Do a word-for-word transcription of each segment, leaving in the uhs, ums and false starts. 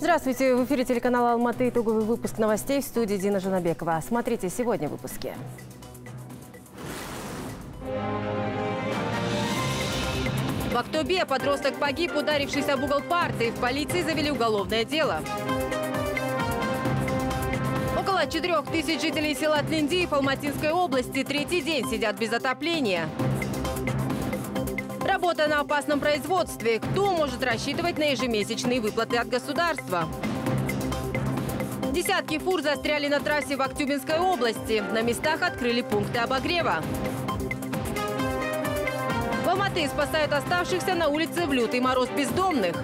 Здравствуйте! В эфире телеканала Алматы итоговый выпуск новостей, в студии Дина Жанабекова. Смотрите сегодня в выпуске. В Актобе подросток погиб, ударившись об угол парты. В полиции завели уголовное дело. Около четырех тысяч жителей села Тлиндиев Алматинской области третий день сидят без отопления. Работа на опасном производстве. Кто может рассчитывать на ежемесячные выплаты от государства? Десятки фур застряли на трассе в Актюбинской области. На местах открыли пункты обогрева. В Алматы спасают оставшихся на улице в лютый мороз бездомных.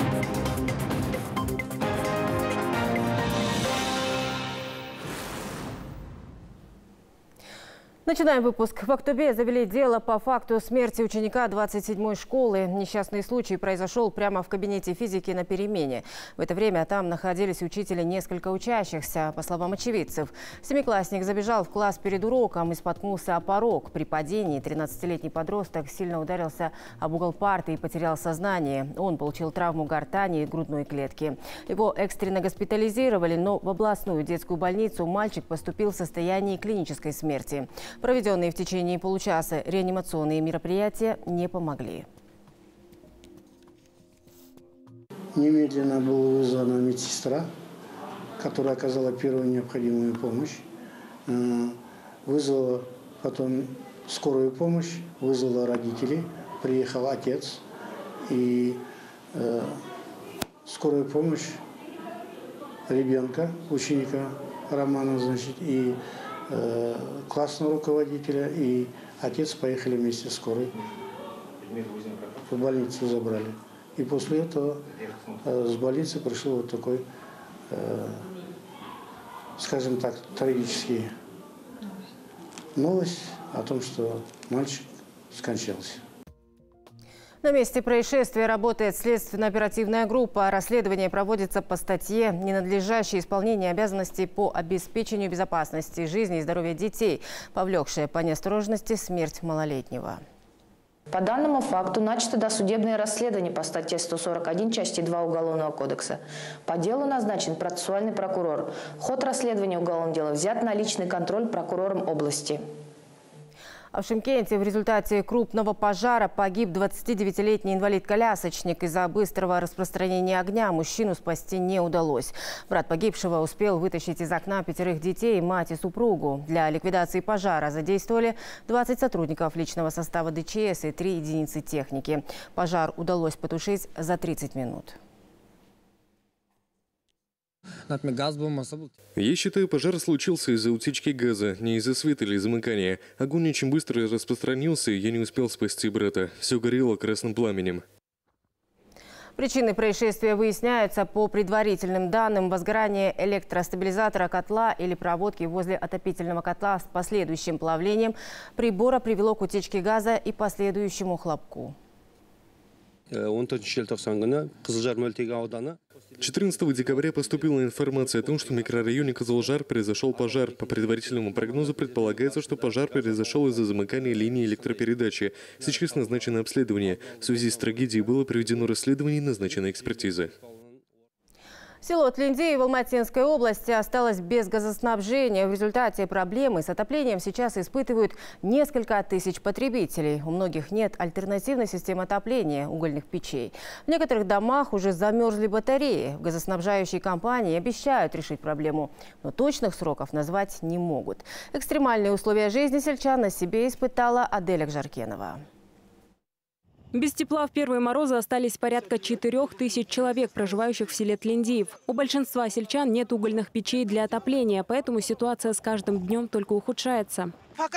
Начинаем выпуск. В Актобе завели дело по факту смерти ученика двадцать седьмой школы. Несчастный случай произошел прямо в кабинете физики на перемене. В это время там находились учитель и несколько учащихся. По словам очевидцев, семиклассник забежал в класс перед уроком и споткнулся о порог. При падении тринадцатилетний подросток сильно ударился об угол парты и потерял сознание. Он получил травму гортани и грудной клетки. Его экстренно госпитализировали, но в областную детскую больницу мальчик поступил в состоянии клинической смерти. Проведенные в течение получаса реанимационные мероприятия не помогли. Немедленно была вызвана медсестра, которая оказала первую необходимую помощь. Вызвала потом скорую помощь, вызвала родителей, приехал отец. И э, скорую помощь ребенка, ученика Романа, значит, и классного руководителя и отец поехали вместе с скорой. В больницу забрали. И после этого с больницы пришел вот такой, скажем так, трагический новость о том, что мальчик скончался. На месте происшествия работает следственно-оперативная группа. Расследование проводится по статье «Ненадлежащее исполнение обязанностей по обеспечению безопасности жизни и здоровья детей, повлекшее по неосторожности смерть малолетнего». По данному факту начато досудебное расследование по статье сто сорок один части два Уголовного кодекса. По делу назначен процессуальный прокурор. Ход расследования уголовного дела взят на личный контроль прокурором области. А в Шымкенте в результате крупного пожара погиб двадцатидевятилетний инвалид-колясочник. Из-за быстрого распространения огня мужчину спасти не удалось. Брат погибшего успел вытащить из окна пятерых детей, мать и супругу. Для ликвидации пожара задействовали двадцать сотрудников личного состава ДЧС и три единицы техники. Пожар удалось потушить за тридцать минут. Я считаю, пожар случился из-за утечки газа, не из-за света или замыкания. Огонь очень быстро распространился, и я не успел спасти брата. Все горело красным пламенем. Причины происшествия выясняются. По предварительным данным, возгорание электростабилизатора котла или проводки возле отопительного котла с последующим плавлением прибора привело к утечке газа и последующему хлопку. четырнадцатого декабря поступила информация о том, что в микрорайоне Кызылжар произошел пожар. По предварительному прогнозу предполагается, что пожар произошел из-за замыкания линии электропередачи. Сейчас назначено обследование. В связи с трагедией было проведено расследование и назначена экспертиза. Село Тлиндиев в Алматинской области осталось без газоснабжения. В результате проблемы с отоплением сейчас испытывают несколько тысяч потребителей. У многих нет альтернативной системы отопления угольных печей. В некоторых домах уже замерзли батареи. Газоснабжающие компании обещают решить проблему, но точных сроков назвать не могут. Экстремальные условия жизни сельчан на себе испытала Аделя Жаркенова. Без тепла в первые морозы остались порядка четырех тысяч человек, проживающих в селе Тлиндиев. У большинства сельчан нет угольных печей для отопления, поэтому ситуация с каждым днем только ухудшается.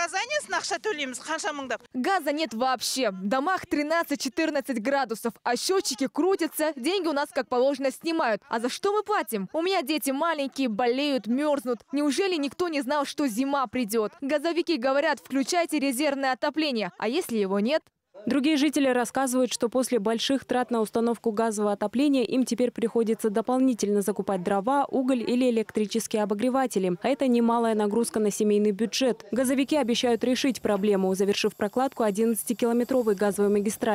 Газа нет вообще. В домах тринадцать-четырнадцать градусов, а счетчики крутятся, деньги у нас как положено снимают. А за что мы платим? У меня дети маленькие, болеют, мерзнут. Неужели никто не знал, что зима придет? Газовики говорят, включайте резервное отопление, а если его нет? Другие жители рассказывают, что после больших трат на установку газового отопления им теперь приходится дополнительно закупать дрова, уголь или электрические обогреватели. А это немалая нагрузка на семейный бюджет. Газовики обещают решить проблему, завершив прокладку одиннадцатикилометровой газовой магистрали.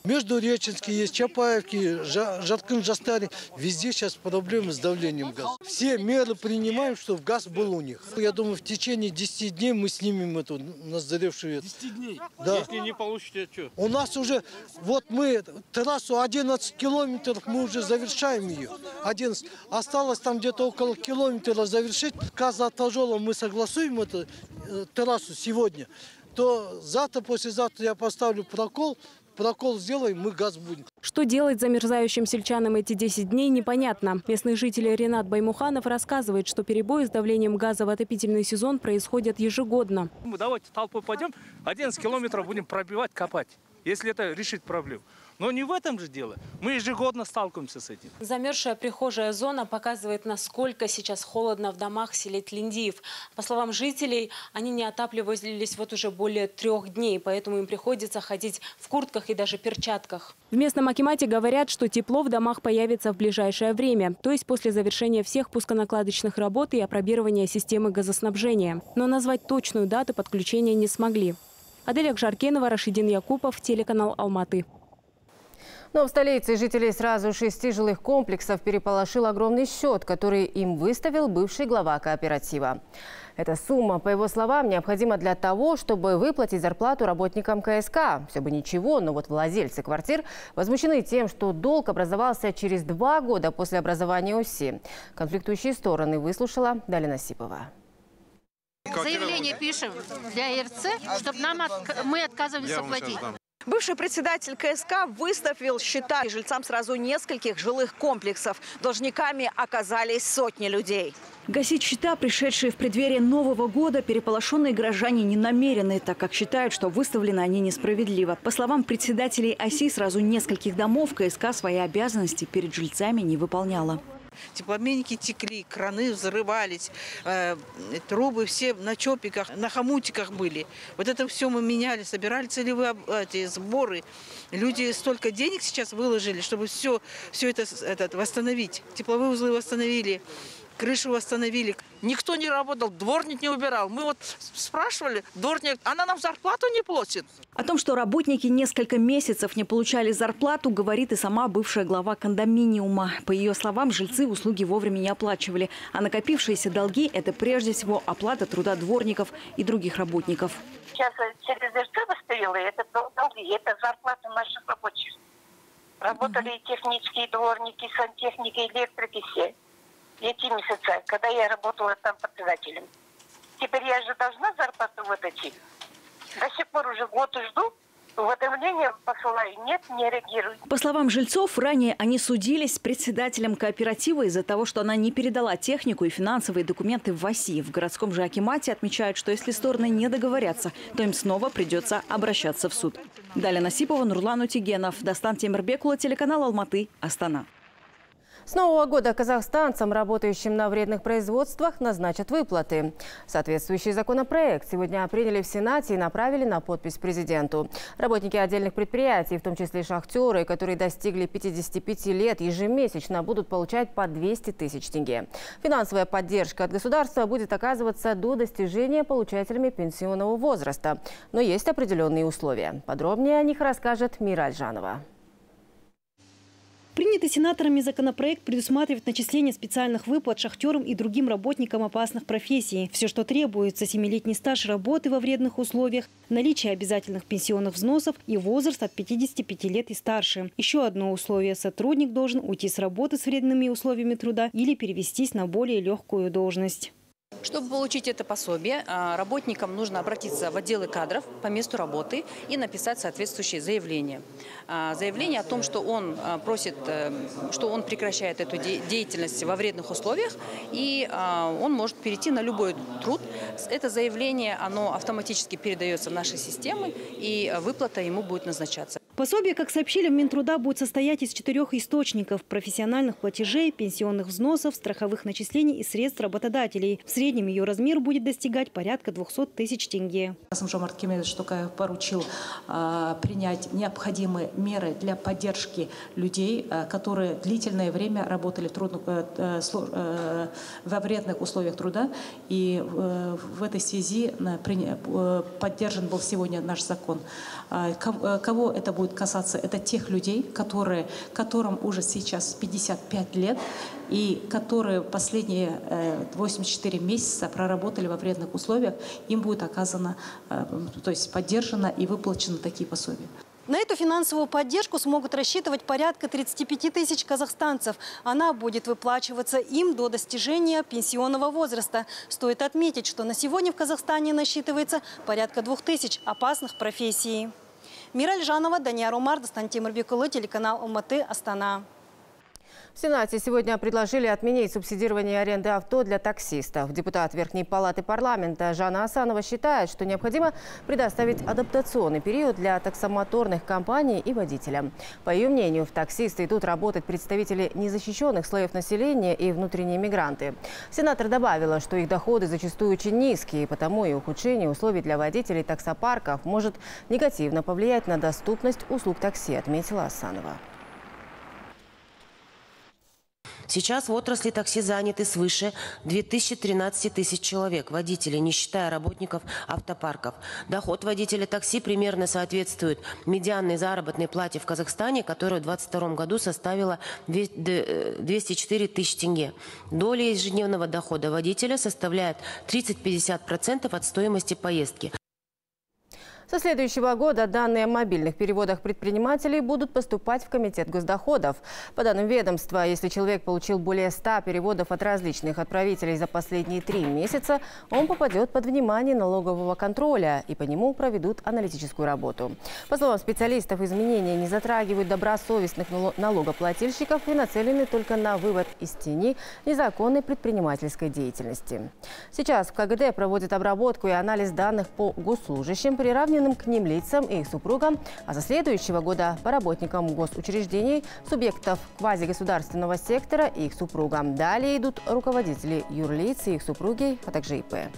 Между Реченский есть, Чапаевки, Жаркын, Жастари. Везде сейчас проблемы с давлением газа. Все меры принимаем, чтобы газ был у них. Я думаю, в течение десяти дней мы снимем эту назревшую. десяти дней? Да. Если не получите, что? У нас уже, вот мы трассу одиннадцать километров, мы уже завершаем ее. одиннадцать. Осталось там где-то около километра завершить. Казатажола мы согласуем эту э, трассу сегодня. То завтра, послезавтра я поставлю прокол. Прокол сделаем, мы газ будем. Что делать замерзающим сельчанам эти десять дней, непонятно. Местный житель Ренат Баймуханов рассказывает, что перебои с давлением газа в отопительный сезон происходят ежегодно. Мы давайте толпой пойдем, одиннадцать километров будем пробивать, копать, если это решит проблему. Но не в этом же дело. Мы ежегодно сталкиваемся с этим. Замерзшая прихожая зона показывает, насколько сейчас холодно в домах в селе Тлиндиев. По словам жителей, они не отапливались вот уже более трех дней, поэтому им приходится ходить в куртках и даже перчатках. В местном акимате говорят, что тепло в домах появится в ближайшее время, то есть после завершения всех пусконакладочных работ и опробирования системы газоснабжения. Но назвать точную дату подключения не смогли. Аделя Гжаркенова, Рашидин Якупов, телеканал Алматы. Но в столице жителей сразу шести жилых комплексов переполошил огромный счет, который им выставил бывший глава кооператива. Эта сумма, по его словам, необходима для того, чтобы выплатить зарплату работникам ка эс ка. Все бы ничего, но вот владельцы квартир возмущены тем, что долг образовался через два года после образования о си. Конфликтующие стороны выслушала Даля Насипова. Заявление пишем для эр цэ, чтобы нам от... мы отказывались оплатить. Бывший председатель ка эс ка выставил счета жильцам сразу нескольких жилых комплексов. Должниками оказались сотни людей. Гасить счета, пришедшие в преддверии Нового года, переполошенные горожане не намерены, так как считают, что выставлены они несправедливо. По словам председателей о си сразу нескольких домов, ка эс ка свои обязанности перед жильцами не выполняла. Теплообменники текли, краны взрывались, э, трубы все на чопиках, на хомутиках были. Вот это все мы меняли, собирали целевые эти сборы. Люди столько денег сейчас выложили, чтобы все, все это, это восстановить. Тепловые узлы восстановили, крышу восстановили. Никто не работал, дворник не убирал. Мы вот спрашивали, дворник, она нам зарплату не платит. О том, что работники несколько месяцев не получали зарплату, говорит и сама бывшая глава кондоминиума. По ее словам, жильцы услуги вовремя не оплачивали. А накопившиеся долги – это прежде всего оплата труда дворников и других работников. Сейчас через эр цэ выставила, это долги, это зарплата наших рабочих. Работали и технические дворники, сантехники, электрики все. Эти месяца, когда я работала там председателем. Теперь я же должна зарплату выплатить. До сих пор уже год жду. Уведомления посылаю. Нет, не реагируют. По словам жильцов, ранее они судились с председателем кооператива из-за того, что она не передала технику и финансовые документы в о си. В городском же акимате отмечают, что если стороны не договорятся, то им снова придется обращаться в суд. Даля Насипова, Нурлан Утигенов, Дастан Темирбекула, телеканал Алматы, Астана. С Нового года казахстанцам, работающим на вредных производствах, назначат выплаты. Соответствующий законопроект сегодня приняли в Сенате и направили на подпись президенту. Работники отдельных предприятий, в том числе шахтеры, которые достигли пятидесяти пяти лет, ежемесячно будут получать по двести тысяч тенге. Финансовая поддержка от государства будет оказываться до достижения получателями пенсионного возраста. Но есть определенные условия. Подробнее о них расскажет Мира Альжанова. Принятый сенаторами законопроект предусматривает начисление специальных выплат шахтерам и другим работникам опасных профессий. Все, что требуется – семилетний стаж работы во вредных условиях, наличие обязательных пенсионных взносов и возраст от пятидесяти пяти лет и старше. Еще одно условие – сотрудник должен уйти с работы с вредными условиями труда или перевестись на более легкую должность. Чтобы получить это пособие, работникам нужно обратиться в отделы кадров по месту работы и написать соответствующее заявление. Заявление о том, что он просит, что он прекращает эту деятельность во вредных условиях, и он может перейти на любой труд. Это заявление, оно автоматически передается в наши системы, и выплата ему будет назначаться. Пособие, как сообщили в Минтруда, будет состоять из четырех источников – профессиональных платежей, пенсионных взносов, страховых начислений и средств работодателей. В среднем ее размер будет достигать порядка двухсот тысяч тенге. Касым-Жомарт Кемелевич Токаев поручил э, принять необходимые меры для поддержки людей, э, которые длительное время работали в трудных, э, э, во вредных условиях труда. И э, в этой связи э, поддержан был сегодня наш закон. Э, кого это будет будет касаться, это тех людей, которые, которым уже сейчас пятьдесят пять лет, и которые последние восемьдесят четыре месяца проработали во вредных условиях, им будет оказано, то есть поддержано и выплачено такие пособия. На эту финансовую поддержку смогут рассчитывать порядка тридцати пяти тысяч казахстанцев. Она будет выплачиваться им до достижения пенсионного возраста. Стоит отметить, что на сегодня в Казахстане насчитывается порядка двух тысяч опасных профессий. Мираль Жанова, Данияр Умар, Достан Темирбекулы, телеканал Алматы, Астана. В Сенате сегодня предложили отменить субсидирование аренды авто для таксистов. Депутат Верхней палаты парламента Жанна Асанова считает, что необходимо предоставить адаптационный период для таксомоторных компаний и водителям. По ее мнению, в таксисты идут работать представители незащищенных слоев населения и внутренние мигранты. Сенатор добавила, что их доходы зачастую очень низкие, потому и ухудшение условий для водителей таксопарков может негативно повлиять на доступность услуг такси, отметила Асанова. Сейчас в отрасли такси заняты свыше двух тысяч тринадцати тысяч человек, водителей, не считая работников автопарков. Доход водителя такси примерно соответствует медианной заработной плате в Казахстане, которая в две тысячи двадцать втором году составила двести четыре тысячи тенге. Доля ежедневного дохода водителя составляет тридцать-пятьдесят процентов от стоимости поездки. Со следующего года данные о мобильных переводах предпринимателей будут поступать в Комитет госдоходов. По данным ведомства, если человек получил более ста переводов от различных отправителей за последние три месяца, он попадет под внимание налогового контроля и по нему проведут аналитическую работу. По словам специалистов, изменения не затрагивают добросовестных налогоплательщиков и нацелены только на вывод из тени незаконной предпринимательской деятельности. Сейчас в КГД проводят обработку и анализ данных по госслужащим, приравненным к ним лицам и их супругам, а со следующего года по работникам госучреждений, субъектов квазигосударственного сектора и их супругам. Далее идут руководители юрлиц и их супруги, а также И П.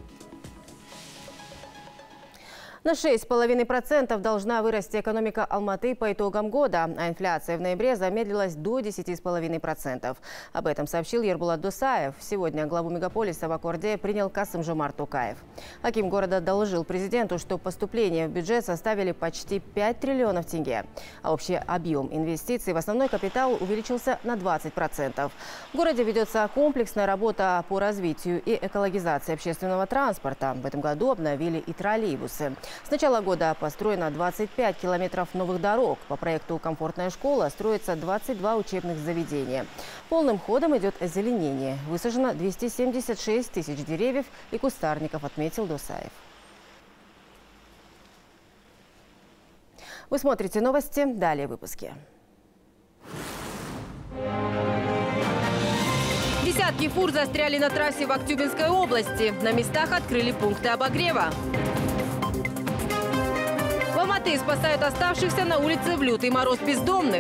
На шесть с половиной процентов должна вырасти экономика Алматы по итогам года, а инфляция в ноябре замедлилась до десяти с половиной процентов. Об этом сообщил Ербулат Досаев. Сегодня главу мегаполиса в Аккорде принял Касым-Жомарт Токаев. Аким города доложил президенту, что поступления в бюджет составили почти пять триллионов тенге, а общий объем инвестиций в основной капитал увеличился на двадцать процентов. В городе ведется комплексная работа по развитию и экологизации общественного транспорта. В этом году обновили и троллейбусы. С начала года построено двадцать пять километров новых дорог. По проекту «Комфортная школа» строится двадцать два учебных заведения. Полным ходом идет озеленение. Высажено двести семьдесят шесть тысяч деревьев и кустарников, отметил Досаев. Вы смотрите новости. Далее в выпуске. Десятки фур застряли на трассе в Актюбинской области. На местах открыли пункты обогрева. В Алматы спасают оставшихся на улице в лютый мороз бездомных.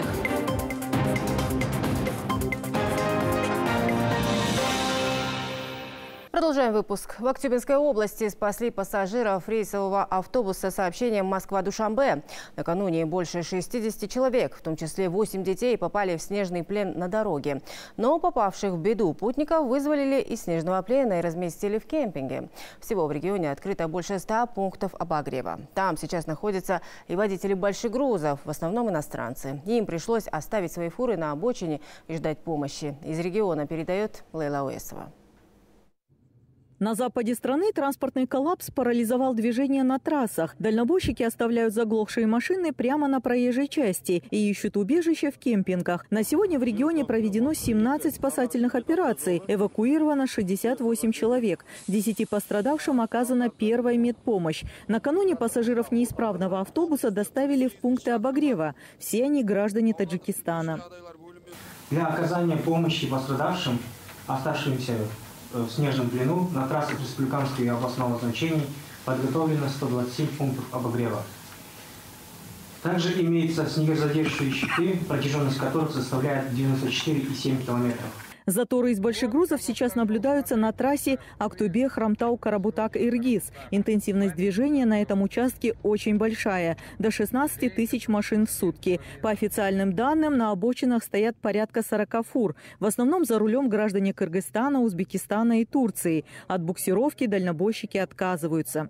Продолжаем выпуск. В Актюбинской области спасли пассажиров рейсового автобуса с сообщением Москва-Душанбе. Накануне больше шестидесяти человек, в том числе восемь детей, попали в снежный плен на дороге. Но попавших в беду путников вызволили из снежного плена и разместили в кемпинге. Всего в регионе открыто больше ста пунктов обогрева. Там сейчас находятся и водители больших грузов, в основном иностранцы. Им пришлось оставить свои фуры на обочине и ждать помощи. Из региона передает Лейла Уэсова. На западе страны транспортный коллапс парализовал движение на трассах. Дальнобойщики оставляют заглохшие машины прямо на проезжей части и ищут убежище в кемпингах. На сегодня в регионе проведено семнадцать спасательных операций. Эвакуировано шестьдесят восемь человек. Десяти пострадавшим оказана первая медпомощь. Накануне пассажиров неисправного автобуса доставили в пункты обогрева. Все они граждане Таджикистана. Для оказания помощи пострадавшим, оставшимся в снежном плену на трассах республиканского и областного значений подготовлено сто двадцать семь пунктов обогрева. Также имеются снегозадерживающие щиты, протяженность которых составляет девяносто четыре и семь километров. Заторы из больших грузов сейчас наблюдаются на трассе Актубе-Хромтау-Карабутак-Иргиз. Интенсивность движения на этом участке очень большая – до шестнадцати тысяч машин в сутки. По официальным данным, на обочинах стоят порядка сорока фур. В основном за рулем граждане Кыргызстана, Узбекистана и Турции. От буксировки дальнобойщики отказываются.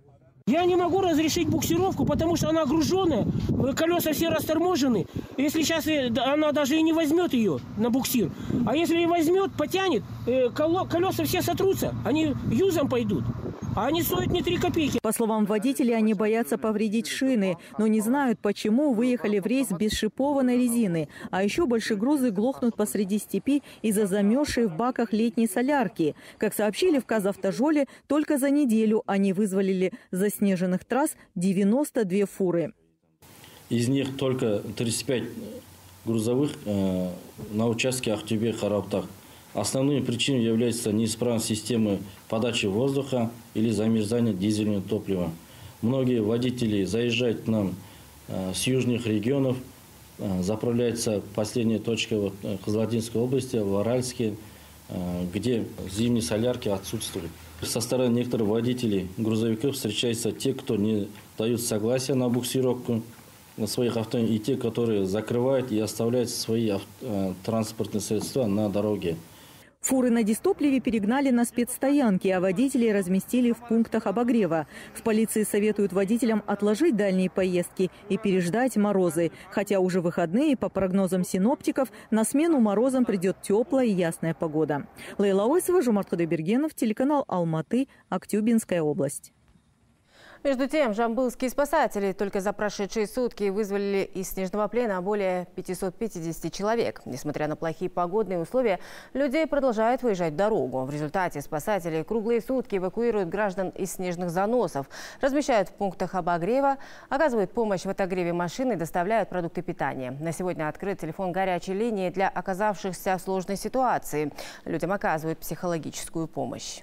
Я не могу разрешить буксировку, потому что она груженная, колеса все расторможены. Если сейчас она даже и не возьмет ее на буксир, а если и возьмет, потянет, колеса все сотрутся, они юзом пойдут. А они стоят не три копейки. По словам водителей, они боятся повредить шины, но не знают, почему выехали в рейс без шипованной резины. А еще большегрузы глохнут посреди степи из-за замерзшей в баках летней солярки. Как сообщили в Казавтожоле, только за неделю они вызволили с заснеженных трасс девяносто две фуры. Из них только тридцать пять грузовых э, на участке Ахтюбе-Хараптах. Основной причиной является неисправность системы подачи воздуха или замерзание дизельного топлива. Многие водители заезжают к нам э, с южных регионов, э, заправляются последняя точка вот, в Кызылординской области, в Аральске, э, где зимние солярки отсутствуют. Со стороны некоторых водителей грузовиков встречаются те, кто не дают согласия на буксировку на своих авто, и те, которые закрывают и оставляют свои авто, э, транспортные средства на дороге. Фуры на дистопливе перегнали на спецстоянки, а водителей разместили в пунктах обогрева. В полиции советуют водителям отложить дальние поездки и переждать морозы. Хотя уже выходные, по прогнозам синоптиков, на смену морозам придет теплая и ясная погода. Лейла Ойсова, Жомарт Кудайбергенов, телеканал Алматы, Актюбинская область. Между тем, жамбылские спасатели только за прошедшие сутки вызволили из снежного плена более пятисот пятидесяти человек. Несмотря на плохие погодные условия, людей продолжают выезжать в дорогу. В результате спасатели круглые сутки эвакуируют граждан из снежных заносов, размещают в пунктах обогрева, оказывают помощь в отогреве машин и доставляют продукты питания. На сегодня открыт телефон горячей линии для оказавшихся в сложной ситуации. Людям оказывают психологическую помощь.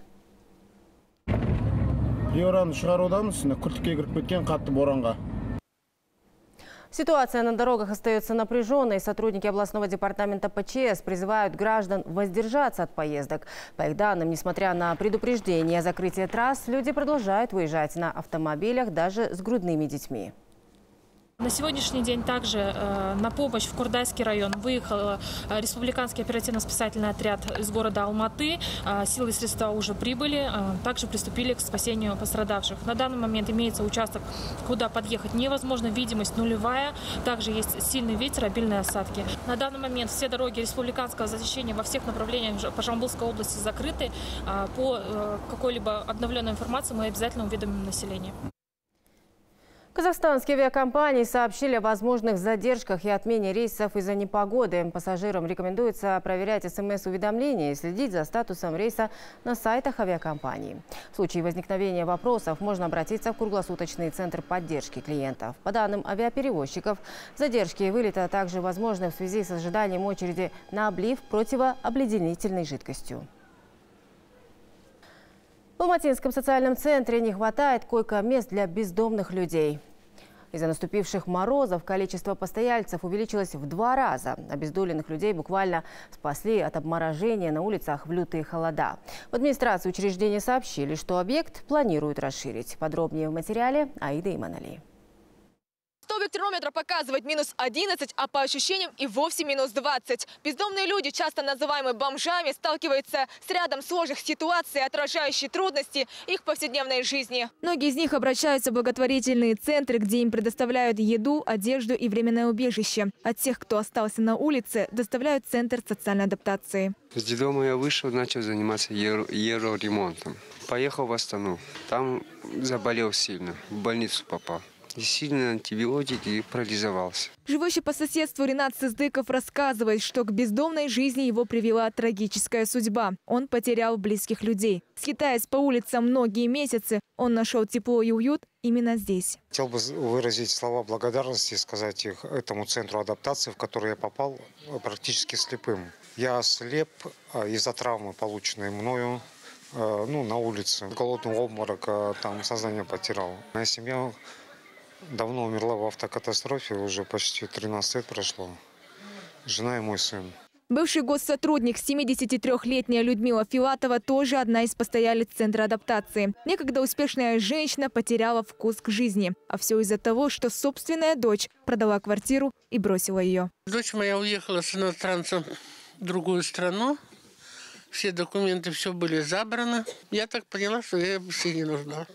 Ситуация на дорогах остается напряженной. Сотрудники областного департамента ПЧС призывают граждан воздержаться от поездок. По их данным, несмотря на предупреждение о закрытии трасс, люди продолжают выезжать на автомобилях даже с грудными детьми. На сегодняшний день также э, на помощь в Курдайский район выехал э, республиканский оперативно-спасательный отряд из города Алматы. Э, силы и средства уже прибыли, э, также приступили к спасению пострадавших. На данный момент имеется участок, куда подъехать невозможно, видимость нулевая. Также есть сильный ветер, обильные осадки. На данный момент все дороги республиканского засечения во всех направлениях по Жамбылской области закрыты. Э, по э, какой-либо обновленной информации мы обязательно уведомим население. Казахстанские авиакомпании сообщили о возможных задержках и отмене рейсов из-за непогоды. Пассажирам рекомендуется проверять смс-уведомления и следить за статусом рейса на сайтах авиакомпаний. В случае возникновения вопросов можно обратиться в круглосуточный центр поддержки клиентов. По данным авиаперевозчиков, задержки вылета также возможны в связи с ожиданием очереди на облив противообледенительной жидкостью. В Алматинском социальном центре не хватает койко-мест для бездомных людей. Из-за наступивших морозов количество постояльцев увеличилось в два раза. Обездоленных людей буквально спасли от обморожения на улицах в лютые холода. В администрации учреждения сообщили, что объект планируют расширить. Подробнее в материале Аида Иманали. Столбик термометра показывает минус одиннадцать, а по ощущениям и вовсе минус двадцать. Бездомные люди, часто называемые бомжами, сталкиваются с рядом сложных ситуаций, отражающих трудности их повседневной жизни. Многие из них обращаются в благотворительные центры, где им предоставляют еду, одежду и временное убежище. А тех, кто остался на улице, доставляют в центр социальной адаптации. С детдома я вышел, начал заниматься евроремонтом. Поехал в Астану. Там заболел сильно, в больницу попал. И сильно антибиотики и парализовался. Живущий по соседству Ринат Сыздыков рассказывает, что к бездомной жизни его привела трагическая судьба. Он потерял близких людей. Скитаясь по улицам многие месяцы, он нашел тепло и уют именно здесь. Хотел бы выразить слова благодарности, сказать их этому центру адаптации, в который я попал практически слепым. Я слеп из-за травмы, полученной мною ну, на улице. Голодный обморок, там сознание потерял. Моя семья давно умерла в автокатастрофе, уже почти тринадцать лет прошло. Жена и мой сын. Бывший госсотрудник, семидесятитрёхлетняя Людмила Филатова, тоже одна из постоялец центра адаптации. Некогда успешная женщина потеряла вкус к жизни. А все из-за того, что собственная дочь продала квартиру и бросила ее. Дочь моя уехала с иностранцем в другую страну. Все документы, все были забраны. Я так поняла, что я ей не нужна.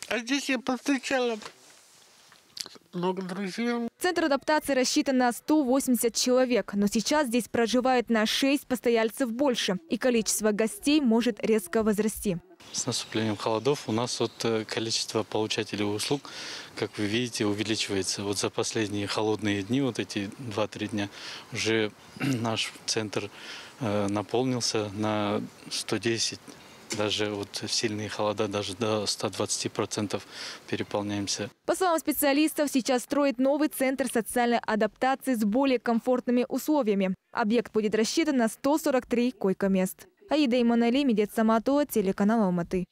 А здесь я повстречала много друзей. Центр адаптации рассчитан на сто восемьдесят человек, но сейчас здесь проживает на шесть постояльцев больше, и количество гостей может резко возрасти. С наступлением холодов у нас вот количество получателей услуг, как вы видите, увеличивается. Вот за последние холодные дни, вот эти два-три дня, уже наш центр э, наполнился на сто десять. Даже вот в сильные холода даже до ста двадцати процентов переполняемся. По словам специалистов, сейчас строит новый центр социальной адаптации с более комфортными условиями. Объект будет рассчитан на сто сорок три койко-мест. Аида Иманали, Медет Самато, телеканал Алматы.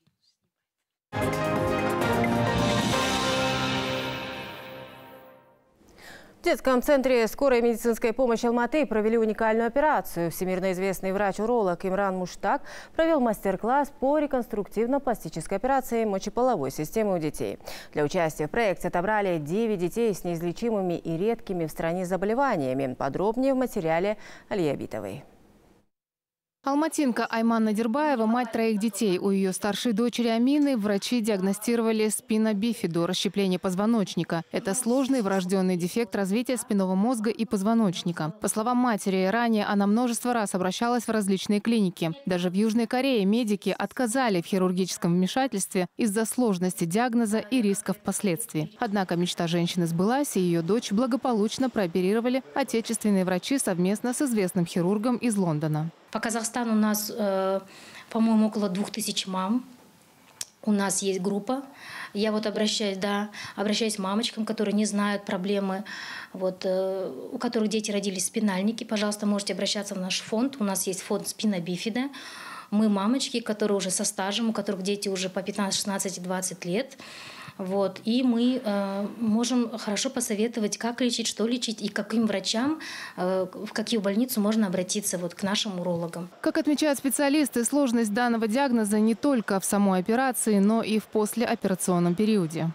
В детском центре скорой медицинской помощи Алматы провели уникальную операцию. Всемирно известный врач-уролог Имран Муштак провел мастер-класс по реконструктивно-пластической операции мочеполовой системы у детей. Для участия в проекте отобрали девять детей с неизлечимыми и редкими в стране заболеваниями. Подробнее в материале Алия Битовой. Алматинка Айман Надирбаева – мать троих детей. У ее старшей дочери Амины врачи диагностировали спина бифиду – расщепление позвоночника. Это сложный врожденный дефект развития спинного мозга и позвоночника. По словам матери, ранее она множество раз обращалась в различные клиники. Даже в Южной Корее медики отказали в хирургическом вмешательстве из-за сложности диагноза и рисков последствий. Однако мечта женщины сбылась, и ее дочь благополучно прооперировали отечественные врачи совместно с известным хирургом из Лондона. По Казахстану у нас, э, по-моему, около двух тысяч мам. У нас есть группа. Я вот обращаюсь, да, обращаюсь к мамочкам, которые не знают проблемы, вот, э, у которых дети родились спинальники. Пожалуйста, можете обращаться в наш фонд. У нас есть фонд спина бифида. Мы мамочки, которые уже со стажем, у которых дети уже по пятнадцать, шестнадцать и двадцать лет. Вот. И мы э, можем хорошо посоветовать, как лечить, что лечить и каким врачам, э, в какую больницу можно обратиться вот, к нашим урологам. Как отмечают специалисты, сложность данного диагноза не только в самой операции, но и в послеоперационном периоде.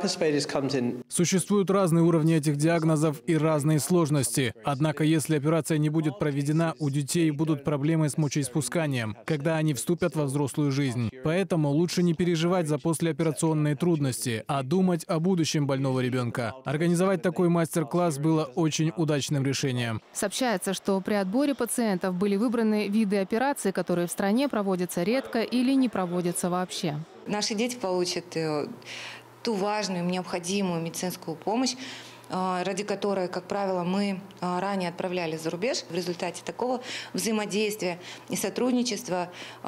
Существуют разные уровни этих диагнозов и разные сложности. Однако, если операция не будет проведена, у детей будут проблемы с мочеиспусканием, когда они вступят во взрослую жизнь. Поэтому лучше не переживать за послеоперационные трудности, а думать о будущем больного ребенка. Организовать такой мастер-класс было очень удачным решением. Сообщается, что при отборе пациентов были выбраны виды операций, которые в стране проводятся редко или не проводятся вообще. Наши дети получат ту важную, необходимую медицинскую помощь, ради которой, как правило, мы ранее отправляли за рубеж. В результате такого взаимодействия и сотрудничества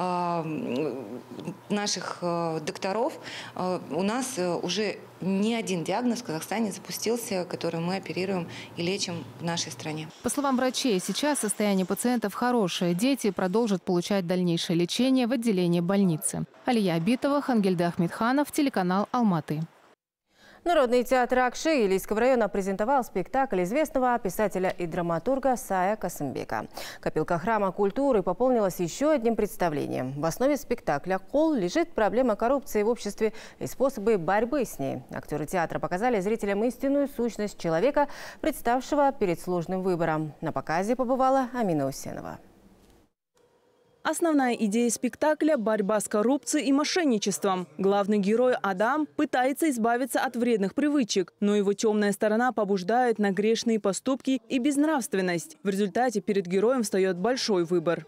наших докторов у нас уже ни один диагноз в Казахстане запустился, который мы оперируем и лечим в нашей стране. По словам врачей, сейчас состояние пациентов хорошее. Дети продолжат получать дальнейшее лечение в отделении больницы. Алия Битова, Хангельда Ахмедханов, телеканал Алматы. Народный театр Акши Илийского района презентовал спектакль известного писателя и драматурга Сая Касымбека. Копилка храма культуры пополнилась еще одним представлением. В основе спектакля «Кол» лежит проблема коррупции в обществе и способы борьбы с ней. Актеры театра показали зрителям истинную сущность человека, представшего перед сложным выбором. На показе побывала Амина Усенова. Основная идея спектакля – борьба с коррупцией и мошенничеством. Главный герой Адам пытается избавиться от вредных привычек, но его темная сторона побуждает на грешные поступки и безнравственность. В результате перед героем встает большой выбор.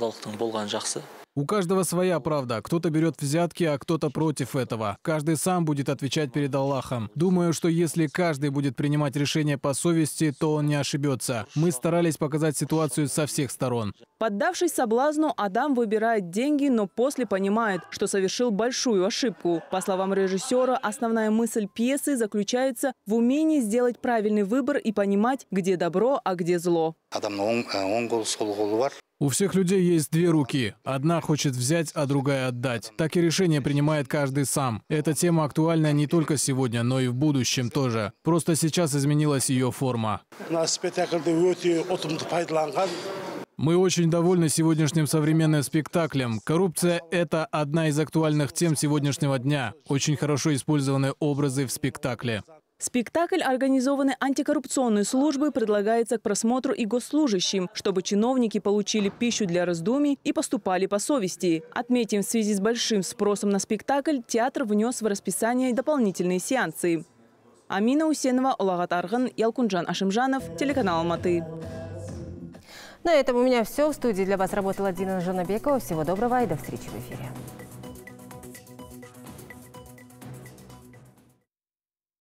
У каждого своя правда. Кто-то берет взятки, а кто-то против этого. Каждый сам будет отвечать перед Аллахом. Думаю, что если каждый будет принимать решение по совести, то он не ошибется. Мы старались показать ситуацию со всех сторон. Поддавшись соблазну, Адам выбирает деньги, но после понимает, что совершил большую ошибку. По словам режиссера, основная мысль пьесы заключается в умении сделать правильный выбор и понимать, где добро, а где зло. У всех людей есть две руки. Одна хочет взять, а другая отдать. Так и решение принимает каждый сам. Эта тема актуальна не только сегодня, но и в будущем тоже. Просто сейчас изменилась ее форма. Мы очень довольны сегодняшним современным спектаклем. Коррупция – это одна из актуальных тем сегодняшнего дня. Очень хорошо использованы образы в спектакле. Спектакль, организованный антикоррупционной службой, предлагается к просмотру и госслужащим, чтобы чиновники получили пищу для раздумий и поступали по совести. Отметим, в связи с большим спросом на спектакль, театр внес в расписание дополнительные сеансы. Амина Усенова, Олагат Арган, Ялкунжан Ашимжанов, телеканал Алматы. На этом у меня все. В студии для вас работала Дина Жанабекова. Всего доброго и до встречи в эфире.